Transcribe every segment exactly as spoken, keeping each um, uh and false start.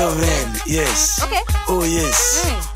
Oh man, yes. Okay. Oh yes. Mm.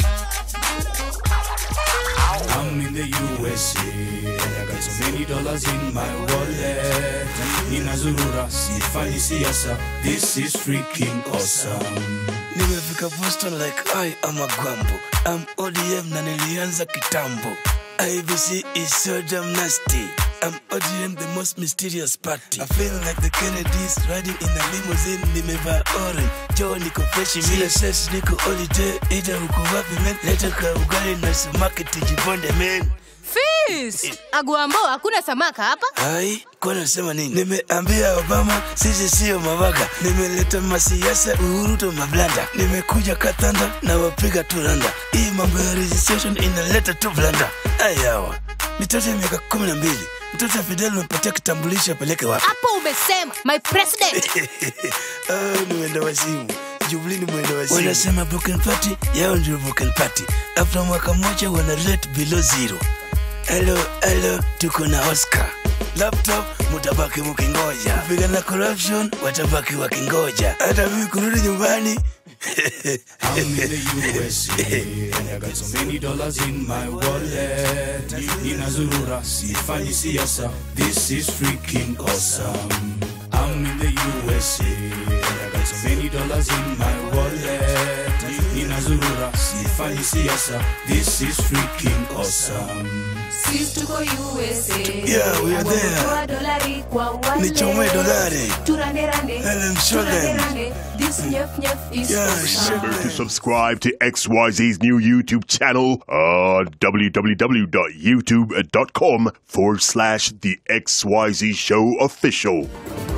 I'm in the U S A and I got so many dollars in my wallet. Nina Zurura, sifanyi siasa. This is freaking awesome. Nimefika Boston like I am a Gwambo. I'm O D M na nilianza kitambo. I B C is so damn nasty. I'm O D M, the most mysterious party. I feel like the Kennedys riding in a limousine. Nimeva orange, Joe niko fresh. Mila says niko holiday. Ida uko wapi man? Leta ka ugali na samaki tujibonde man. Fizz! Agwambo, hakuna samaka hapa? Hai, kwa nasema nini? Nimeambia Obama, sisi sio mawaga. Nimeleta masiasa Uhuru to mablanda. Nimekuja Katanda na wapiga turanda. Hii mambo ya registration inaleta tu blanda. Ayawa, mitoto ya miaka kumi na mbili. Mtoto Fidel umepatia kitambulisho peleke wapi? Hapo umesema, my president. Ah, ni wenda wasimu. Jubilee ni mwenda wasimu. Wanasema broken party, yao ndio broken party. After mwaka moja wana rate below zero. Hello, hello, tuko na Oscar. Laptop, mutabaki mkingoja. Kupigana corruption, watabaki wakingoja. Hata mimi kurudi nyumbani. I'm in the U S A and I got so many dollars in my wallet. Nina Zurura, sifanyi siasa. This is freaking awesome. I'm in the U S A and I got so many dollars in my wallet. Nina Zurura, sifanyi siasa. This is freaking awesome. Sis tuko U S A. Yeah, we are there. Dolari kwa wale. Nichome dolari. Turande rande. Let them show them. This nyef nyef is Yeah, awesome. sure. To subscribe to X Y Z's new YouTube channel on w w w dot youtube dot com forward slash the X Y Z Show Official.